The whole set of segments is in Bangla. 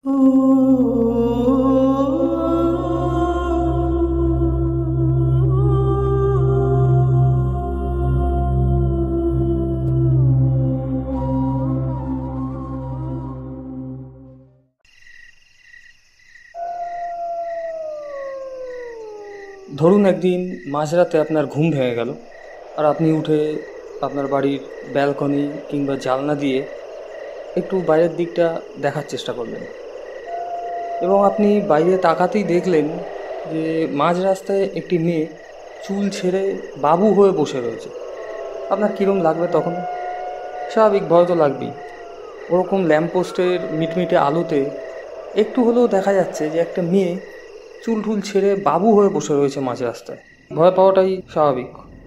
ধরুন একদিন মাঝরাতে আপনার ঘুম ভেঙে গেল আর আপনি উঠে আপনার বাড়ির ব্যালকনি কিংবা জানলা দিয়ে একটু বাইরের দিকটা দেখার চেষ্টা করলেন এবং আপনি বাইরে তাকাতেই দেখলেন যে মাঝ রাস্তায় একটি মেয়ে চুল ছেড়ে বাবু হয়ে বসে রয়েছে। আপনার কীরকম লাগবে তখন? স্বাভাবিক, ভয় তো লাগবেই। ওরকম ল্যাম্পপোস্টের মিটমিটে আলোতে একটু হলেও দেখা যাচ্ছে যে একটা মেয়ে চুল টুল ছেড়ে বাবু হয়ে বসে রয়েছে মাঝ রাস্তায়। ভয় পাওয়াটাই স্বাভাবিক।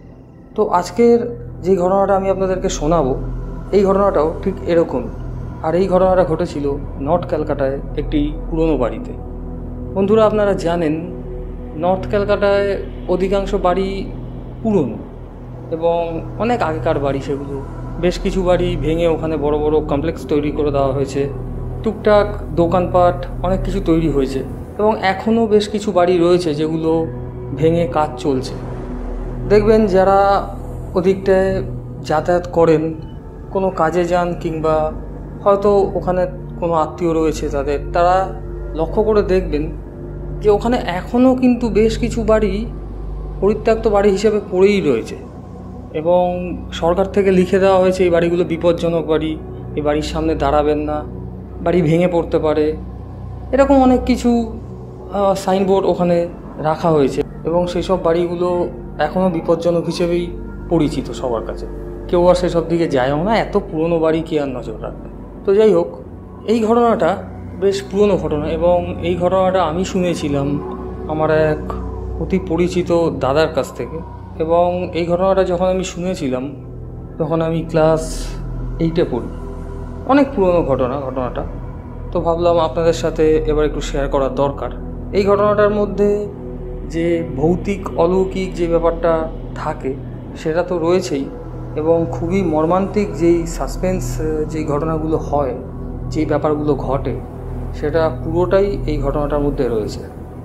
তো আজকের যে ঘটনাটা আমি আপনাদেরকে শোনাবো, এই ঘটনাটাও ঠিক এরকম। আর এই ঘটনাটা ঘটেছিল নর্থ ক্যালকাটায় একটি পুরনো বাড়িতে। বন্ধুরা, আপনারা জানেন নর্থ ক্যালকাটায় অধিকাংশ বাড়ি পুরনো এবং অনেক আগেকার বাড়ি। সেগুলো বেশ কিছু বাড়ি ভেঙে ওখানে বড় বড় কমপ্লেক্স তৈরি করে দেওয়া হয়েছে, টুকটাক দোকানপাট অনেক কিছু তৈরি হয়েছে এবং এখনও বেশ কিছু বাড়ি রয়েছে যেগুলো ভেঙে কাজ চলছে। দেখবেন যারা ওদিকটায় যাতায়াত করেন, কোনো কাজে যান কিংবা হয়তো ওখানে কোনো আত্মীয় রয়েছে তাদের, তারা লক্ষ্য করে দেখবেন যে ওখানে এখনও কিন্তু বেশ কিছু বাড়ি পরিত্যক্ত বাড়ি হিসেবে পড়েই রয়েছে এবং সরকার থেকে লিখে দেওয়া হয়েছে এই বাড়িগুলো বিপজ্জনক বাড়ি, এই বাড়ির সামনে দাঁড়াবেন না, বাড়ি ভেঙে পড়তে পারে, এরকম অনেক কিছু সাইনবোর্ড ওখানে রাখা হয়েছে এবং সেই সব বাড়িগুলো এখনও বিপজ্জনক হিসেবেই পরিচিত সবার কাছে। কেউ আর সেসব দিকে যায়ও না, এত পুরনো বাড়ি কি আর নজর রাখবে। তো যাই হোক, এই ঘটনাটা বেশ পুরনো ঘটনা এবং এই ঘটনাটা আমি শুনেছিলাম আমার এক অতি পরিচিত দাদার কাছ থেকে। এবং এই ঘটনাটা যখন আমি শুনেছিলাম তখন আমি ক্লাস 8-এ পড়ি। অনেক পুরনো ঘটনাটা। তো ভাবলাম আপনাদের সাথে এবার একটু শেয়ার করার দরকার। এই ঘটনাটার মধ্যে যে ভৌতিক অলৌকিক যে ব্যাপারটা থাকে সেটা তো রয়েছেই এবং খুবই মর্মান্তিক যেই সাসপেন্স যেই ঘটনাগুলো হয়, যেই ব্যাপারগুলো ঘটে, সেটা পুরোটাই এই ঘটনাটার মধ্যে রয়েছে।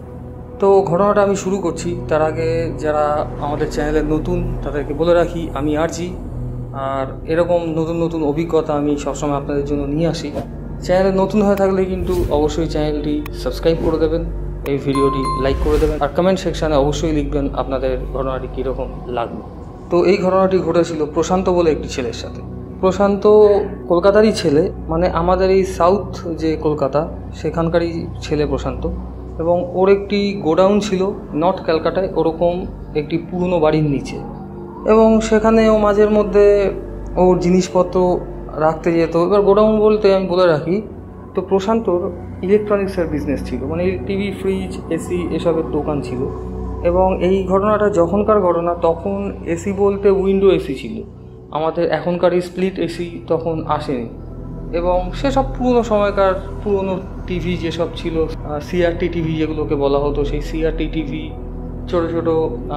তো ঘটনাটা আমি শুরু করছি। তার আগে যারা আমাদের চ্যানেলে নতুন তাদেরকে বলে রাখি, আমি আরজি, আর এরকম নতুন নতুন অভিজ্ঞতা আমি সবসময় আপনাদের জন্য নিয়ে আসি। চ্যানেলে নতুন হয়ে থাকলে কিন্তু অবশ্যই চ্যানেলটি সাবস্ক্রাইব করে দেবেন, এই ভিডিওটি লাইক করে দেবেন আর কমেন্ট সেকশানে অবশ্যই লিখবেন আপনাদের ঘটনাটি কীরকম লাগলো। তো এই ঘটনাটি ঘটেছিল প্রশান্ত বলে একটি ছেলের সাথে। প্রশান্ত কলকাতারই ছেলে, মানে আমাদের এই সাউথ যে কলকাতা সেখানকারই ছেলে প্রশান্ত। এবং ওর একটি গোডাউন ছিল নর্থ ক্যালকাটায়, ওরকম একটি পুরনো বাড়ির নিচে। এবং সেখানে ও মাঝের মধ্যে ওর জিনিসপত্র রাখতে যেত। এবার গোডাউন বলতে আমি বলে রাখি, তো প্রশান্তর ইলেকট্রনিক্সের বিজনেস ছিল, মানে টিভি, ফ্রিজ, এসি এসবের দোকান ছিল। এবং এই ঘটনাটা যখনকার ঘটনা, তখন এসি বলতে উইন্ডো এসি ছিল, আমাদের এখনকার এই স্প্লিট এসি তখন আসেনি। এবং সেসব পুরনো সময়কার পুরনো টিভি যেসব ছিল, সিআরটি টিভি যেগুলোকে বলা হতো, সেই সিআরটি টিভি, ছোটো ছোটো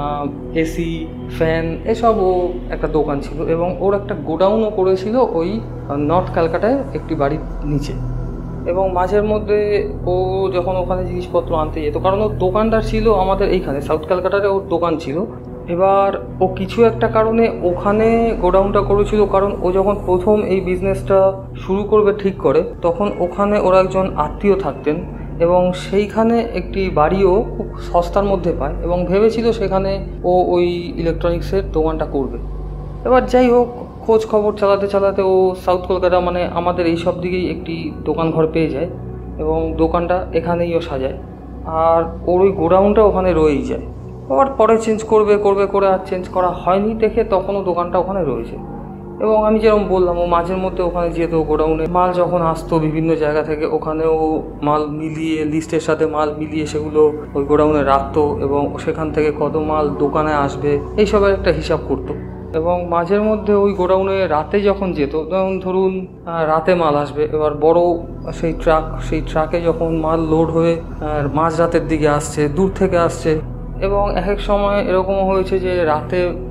এসি, ফ্যান, এসবও একটা দোকান ছিল। এবং ওর একটা গোডাউনও করেছিল ওই নর্থ ক্যালকাটায় একটি বাড়ির নিচে। এবং মাঝের মধ্যে ও যখন ওখানে জিনিসপত্র আনতে যেত, কারণ ওর দোকানদার ছিল আমাদের এইখানে সাউথ ক্যালকাটাতে ওর দোকান ছিল। এবার ও কিছু একটা কারণে ওখানে গোডাউনটা করেছিল, কারণ ও যখন প্রথম এই বিজনেসটা শুরু করবে ঠিক করে, তখন ওখানে ওর একজন আত্মীয় থাকতেন এবং সেইখানে একটি বাড়িও খুব সস্তার মধ্যে পায় এবং ভেবেছিল সেখানে ও ওই ইলেকট্রনিক্সের দোকানটা করবে। এবার যাই হোক, খোঁজ খবর চালাতে চালাতে ও সাউথ কলকাতা, মানে আমাদের এই সব দিকেই একটি দোকান ঘর পেয়ে যায় এবং দোকানটা এখানেই ও সাজায়। আর ওর ওই গোডাউনটা ওখানে রয়েই যায়। আবার পরে চেঞ্জ করবে করে আর চেঞ্জ করা হয়নি দেখে তখনও দোকানটা ওখানে রয়েছে। এবং আমি যেরকম বললাম, ও মাঝের মধ্যে ওখানে যেত, গোডাউনে মাল যখন আসতো বিভিন্ন জায়গা থেকে, ওখানেও মাল মিলিয়ে, লিস্টের সাথে মাল মিলিয়ে সেগুলো ওই গোডাউনে রাখতো এবং সেখান থেকে কত মাল দোকানে আসবে এইসবের একটা হিসাব করতো। এবং মাঝের মধ্যে ওই গোডাউনে রাতে যখন যেত, যেমন ধরুন রাতে মাল আসবে, এবার বড় সেই ট্রাকে যখন মাল লোড হয়ে মাঝ রাতের দিকে আসছে, দূর থেকে আসছে। এবং এক এক সময় এরকমও হয়েছে যে রাতে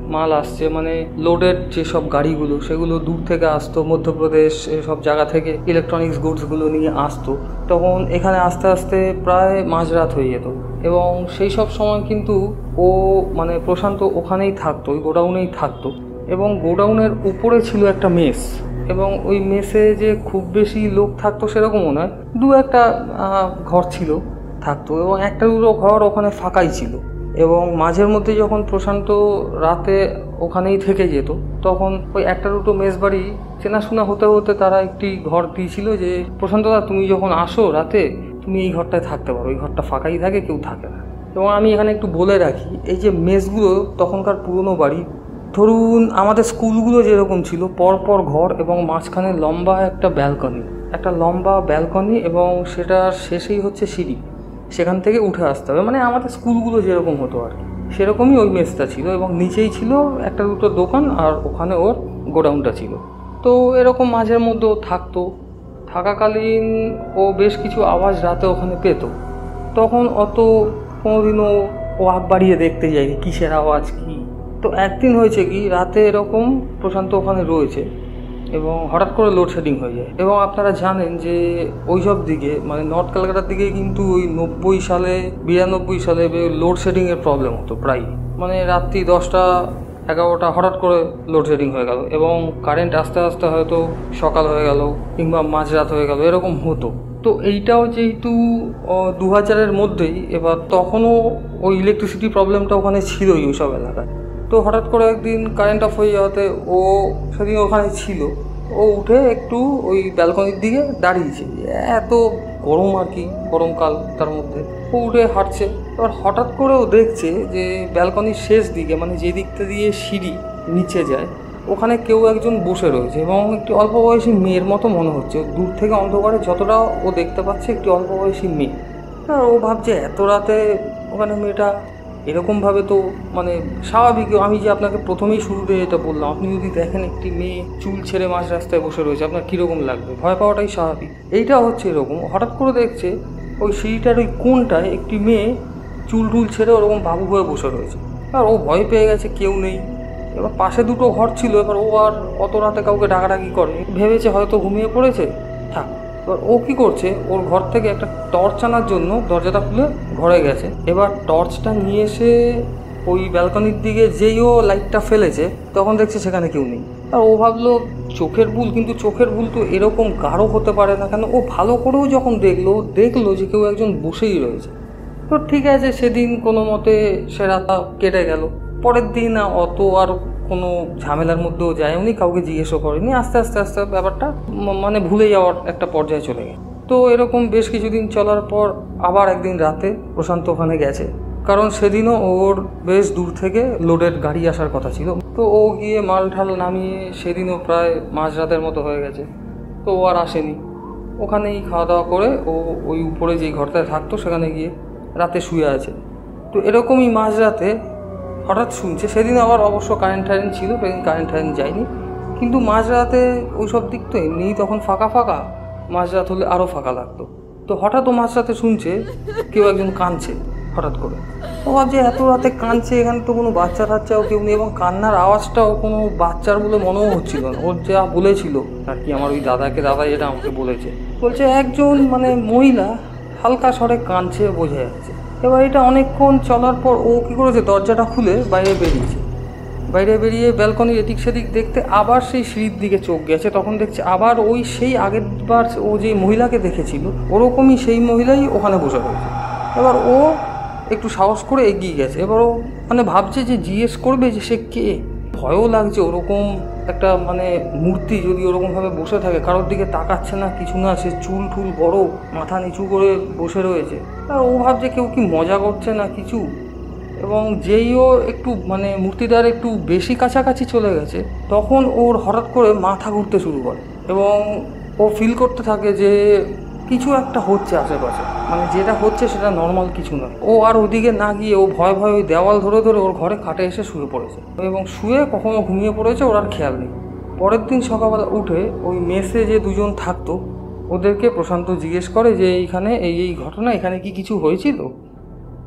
মাল আসছে, মানে লোডেড যেসব গাড়িগুলো সেগুলো দূর থেকে আসতো, মধ্যপ্রদেশ এসব জায়গা থেকে ইলেকট্রনিক্স গুডসগুলো নিয়ে আসতো, তখন এখানে আস্তে আস্তে প্রায় মাঝরাত হয়ে যেত। এবং সেই সব সময় কিন্তু ও মানে প্রশান্ত ওখানেই থাকতো, ওই গোডাউনেই থাকতো। এবং গোডাউনের উপরে ছিল একটা মেস, এবং ওই মেসে যে খুব বেশি লোক থাকতো সেরকমও নয়, দু একটা ঘর ছিল থাকতো, এবং একটা দুটো ঘর ওখানে ফাঁকাই ছিল। এবং মাঝের মধ্যে যখন প্রশান্ত রাতে ওখানেই থেকে যেত, তখন ওই একটা দুটো মেস বাড়ি চেনাশোনা হতে হতে তারা একটি ঘর দিয়েছিল যে প্রশান্তদা তুমি যখন আসো রাতে তুমি এই ঘরটায় থাকতে পারো, এই ঘরটা ফাঁকাই থাকে, কেউ থাকে না। এবং আমি এখানে একটু বলে রাখি, এই যে মেসগুলো তখনকার পুরনো বাড়ি, ধরুন আমাদের স্কুলগুলো যেরকম ছিল পরপর ঘর এবং মাঝখানে লম্বা একটা ব্যালকনি, এবং সেটার শেষেই হচ্ছে সিঁড়ি, সেখান থেকে উঠে আসতে হবে, মানে আমাদের স্কুলগুলো যেরকম হতো আর কি সেরকমই ওই মেসটা ছিল। এবং নিচেই ছিল একটা দুটো দোকান, আর ওখানে ওর গোডাউনটা ছিল। তো এরকম মাঝের মধ্যেও থাকতো। থাকাকালীন ও বেশ কিছু আওয়াজ রাতে ওখানে পেত, তখন অত কোনোদিনও ও আগ বাড়িয়ে দেখতে যায়নি কিসের আওয়াজ কী। তো একদিন হয়েছে কি, রাতে এরকম প্রশান্ত ওখানে রয়েছে এবং হঠাৎ করে লোডশেডিং হয়ে যায়। এবং আপনারা জানেন যে ওই সব দিকে মানে নর্থ কলকাতার দিকে কিন্তু ওই 92 সালে লোডশেডিংয়ের প্রবলেম হতো প্রায়, মানে রাত্রি 10টা 11টা হঠাৎ করে লোডশেডিং হয়ে গেল, এবং কারেন্ট আস্তে আস্তে হয়তো সকাল হয়ে গেল কিংবা মাঝরাত হয়ে গেল, এরকম হতো। তো এইটাও যেহেতু 2000-এর মধ্যেই, এবার তখনও ওই ইলেকট্রিসিটি প্রবলেমটা ওখানে ছিলই ওই সব এলাকায়। তো হঠাৎ করে একদিন কারেন্ট অফ হয়ে যাওয়াতে ও সেদিন ওখানে ছিল, ও উঠে একটু ওই ব্যালকনির দিকে দাঁড়িয়েছে, এত গরম আর কি, গরমকাল তার মধ্যে। ও উঠে হাঁটছে, এবার হঠাৎ করে ও দেখছে যে ব্যালকনির শেষ দিকে, মানে যে দিকটা দিয়ে সিঁড়ি নিচে যায়, ওখানে কেউ একজন বসে রয়েছে, এবং একটি অল্প বয়সী মেয়ের মতো মনে হচ্ছে দূর থেকে অন্ধকারে যতটা ও দেখতে পাচ্ছে, একটি অল্প বয়সী মেয়ে। আর ও ভাবছে এত রাতে ওখানে মেয়েটা এরকমভাবে তো মানে স্বাভাবিক। আমি যে আপনাকে প্রথমেই শুরুতে এটা বললাম, আপনি যদি দেখেন একটি মেয়ে চুল ছেড়ে মাঝ রাস্তায় বসে রয়েছে, আপনার কীরকম লাগবে? ভয় পাওয়াটাই স্বাভাবিক। এইটা হচ্ছে এরকম, হঠাৎ করে দেখছে ওই সিঁড়িটার ওই কোণটায় একটি মেয়ে চুল টুল ছেড়ে ওরকম বাবু হয়ে বসে রয়েছে। আর ও ভয় পেয়ে গেছে, কেউ নেই। এবার পাশে দুটো ঘর ছিল, এবার ও আর অত রাতে কাউকে ডাকাডাকি করে, ভেবেছে হয়তো ঘুমিয়ে পড়েছে, থাক। এবার ও কী করছে, ওর ঘর থেকে একটা টর্চ আনার জন্য দরজাটা খুলে ঘরে গেছে। এবার টর্চটা নিয়ে এসে ওই ব্যালকনির দিকে যেই ও লাইটটা ফেলেছে, তখন দেখছে সেখানে কেউ নেই। আর ও ভাবলো চোখের ভুল, কিন্তু চোখের ভুল তো এরকম গাঢ় হতে পারে না কেন। ও ভালো করেও যখন দেখলো যে কেউ একজন বসেই রয়েছে। তো ঠিক আছে, সেদিন কোনো মতে সে রাতটা কেটে গেল। পরের দিন অত আর কোনো ঝামেলার মধ্যেও যায়নি, কাউকে জিজ্ঞেসও করেনি। আস্তে আস্তে ব্যাপারটা মানে ভুলে যাওয়ার একটা পর্যায়ে চলে গেছে। তো এরকম বেশ কিছুদিন চলার পর আবার একদিন রাতে প্রশান্ত ওখানে গেছে, কারণ সেদিনও ওর বেশ দূর থেকে লোডের গাড়ি আসার কথা ছিল। তো ও গিয়ে মাল ঠাল নামিয়ে, সেদিনও প্রায় মাঝরাতের মতো হয়ে গেছে, তো ও আর আসেনি। ওখানেই খাওয়া দাওয়া করে ও ওই উপরে যেই ঘরটায় থাকতো সেখানে গিয়ে রাতে শুয়ে আছে। তো এরকমই মাঝরাতে হঠাৎ শুনছে, সেদিন আবার অবশ্য কারেন্ট ছিল, সেদিন কারেন্ট যায়নি, কিন্তু মাঝরাতে ওই সব দিক তো এমনিই তখন ফাঁকা, মাঝরাত হলে আরও ফাঁকা লাগতো। তো হঠাৎ ও মাঝরাতে শুনছে কেউ একজন কাঁদছে হঠাৎ করে। ও ভাবছে এত রাতে কাঁদছে, এখানে তো কোনো বাচ্চা টাচ্চাও কেউ নেই, এবং কান্নার আওয়াজটাও কোনো বাচ্চার বলে মনেও হচ্ছিল না। ওর যা বলেছিল আর কি, আমার ওই দাদা যেটা আমাকে বলছে একজন মানে মহিলা হালকা স্বরে কাঁদছে, বোঝা যাচ্ছে। এবার এটা অনেকক্ষণ চলার পর ও কী করেছে, দরজাটা খুলে বাইরে বেরিয়ে ব্যালকনির এদিক সেদিক দেখতে আবার সেই সিঁড়ির দিকে চোখ গেছে। তখন দেখছে আবার ওই সেই আগের বার ও যে মহিলাকে দেখেছিল ওরকমই সেই মহিলাই ওখানে বসে রয়েছে। এবার ও একটু সাহস করে এগিয়ে গেছে। এবার ও মানে ভাবছে যে জিজ্ঞেস করবে যে সে কে। ভয়ও লাগছে, ওরকম একটা মানে মূর্তি যদি ওরকমভাবে বসে থাকে, কারোর দিকে তাকাচ্ছে না, কিছু না, সে চুল টুল বড়, মাথা নিচু করে বসে রয়েছে। আর ও ভাবছে কেউ কি মজা করছে না কিছু। এবং যেই ও একটু মানে মূর্তিটার একটু বেশি কাছাকাছি চলে গেছে, তখন ওর হঠাৎ করে মাথা ঘুরতে শুরু করে, এবং ও ফিল করতে থাকে যে কিছু একটা হচ্ছে আশেপাশে, মানে যেটা হচ্ছে সেটা নর্মাল কিছু নয়। ও আর ওদিকে না গিয়ে ও ভয় ওই দেওয়াল ধরে ওর ঘরে খাটে এসে শুয়ে পড়েছে, এবং শুয়ে কখনো ঘুমিয়ে পড়েছে, ওর আর খেয়াল নেই। পরের দিন সকালবেলা উঠে ওই মেসে যে দুজন থাকতো ওদেরকে প্রশান্ত জিজ্ঞেস করে যে এইখানে এই ঘটনা, এখানে কি কিছু হয়েছিল?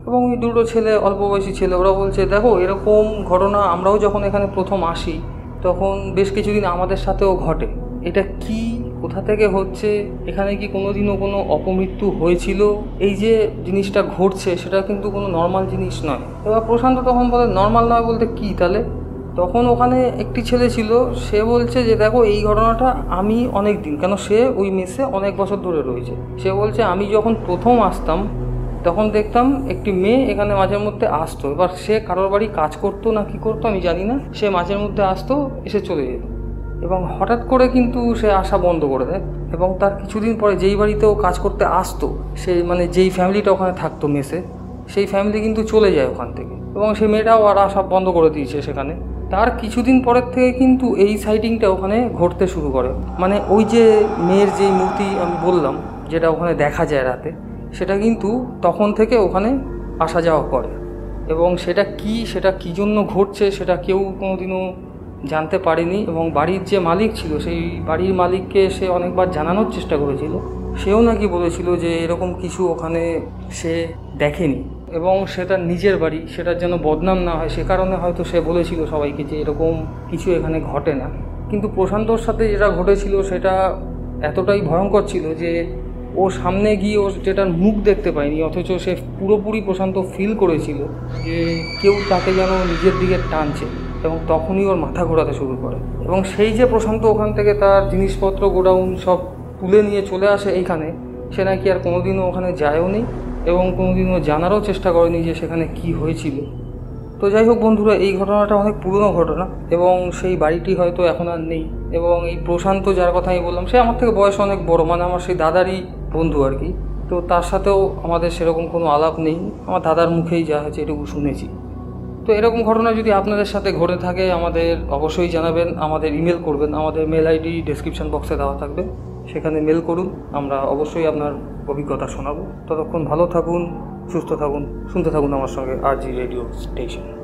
এবং এই দুটো ছেলে, অল্প বয়সী ছেলে, ওরা বলছে দেখো এরকম ঘটনা আমরাও যখন এখানে প্রথম আসি তখন বেশ কিছুদিন আমাদের সাথেও ঘটে। এটা কি, কোথা থেকে হচ্ছে, এখানে কি কোনোদিনও কোনো অপমৃত্যু হয়েছিল? এই যে জিনিসটা ঘটছে সেটা কিন্তু কোনো নর্মাল জিনিস নয়। এবার প্রশান্ত তখন বলে নর্মাল নয় বলতে কি তাহলে? তখন ওখানে একটি ছেলে ছিল, সে বলছে যে দেখো এই ঘটনাটা আমি অনেক দিন, কেন সে ওই মেসে অনেক বছর ধরে রয়েছে, সে বলছে আমি যখন প্রথম আসতাম তখন দেখতাম একটি মেয়ে এখানে মাঝের মধ্যে আসতো। এবার সে কারোর বাড়ি কাজ করতো না কি করতো আমি জানি না, সে মাঝের মধ্যে আসতো, এসে চলে যেত, এবং হঠাৎ করে কিন্তু সে আসা বন্ধ করে দেয়। এবং তার কিছুদিন পরে যেই বাড়িতে ও কাজ করতে আসতো, সেই মানে যেই ফ্যামিলিটা ওখানে থাকতো মেসে, সেই ফ্যামিলি কিন্তু চলে যায় ওখান থেকে, এবং সেই মেয়েটাও আর আসা বন্ধ করে দিয়েছে সেখানে। তার কিছুদিন পরের থেকে কিন্তু এই সাইটিংটা ওখানে ঘটতে শুরু করে। মানে ওই যে মেয়ের যেই মূর্তি আমি বললাম যেটা ওখানে দেখা যায় রাতে, সেটা কিন্তু তখন থেকে ওখানে আসা যাওয়া করে। এবং সেটা কী জন্য ঘটছে সেটা কেউ কোনোদিনও জানতে পারেনি। এবং বাড়ির যে মালিক ছিল, সেই বাড়ির মালিককে সে অনেকবার জানানোর চেষ্টা করেছিল, সেও নাকি বলেছিল যে এরকম কিছু ওখানে সে দেখেনি, এবং সেটা নিজের বাড়ি, সেটার যেন বদনাম না হয় সে কারণে হয়তো সে বলেছিল সবাইকে যে এরকম কিছু এখানে ঘটে না। কিন্তু প্রশান্তর সাথে যেটা ঘটেছিল সেটা এতটাই ভয়ঙ্কর ছিল যে ও সামনে গিয়ে ও যেটার মুখ দেখতে পায়নি, অথচ সে পুরোপুরি প্রশান্ত ফিল করেছিল যে কেউ তাকে যেন নিজের দিকে টানছে, এবং তখনই ওর মাথা ঘোরাতে শুরু করে। এবং সেই যে প্রশান্ত ওখান থেকে তার জিনিসপত্র গোডাউন সব তুলে নিয়ে চলে আসে এইখানে, সে নাকি আর কোনোদিনও ওখানে যায়ও নি, এবং কোনোদিনও জানারও চেষ্টা করেনি যে সেখানে কি হয়েছিল। তো যাই হোক বন্ধুরা, এই ঘটনাটা অনেক পুরনো ঘটনা, এবং সেই বাড়িটি হয়তো এখন আর নেই। এবং এই প্রশান্ত যার কথা আমি বললাম, সে আমার থেকে বয়স অনেক বড়, মানে আমার সেই দাদারই বন্ধু আর কি। তো তার সাথেও আমাদের সেরকম কোনো আলাপ নেই, আমার দাদার মুখেই যা হয়েছে এটুকু শুনেছি। তো এরকম ঘটনা যদি আপনাদের সাথে ঘটে থাকে আমাদের অবশ্যই জানাবেন, আমাদের ইমেল করবেন, আমাদের মেল আইডি ডেসক্রিপশন বক্সে দেওয়া থাকবে, সেখানে মেল করুন, আমরা অবশ্যই আপনার অভিজ্ঞতা শোনাবো। ততক্ষণ ভালো থাকুন, সুস্থ থাকুন, শুনতে থাকুন আমার সঙ্গে RG রেডিও স্টেশন।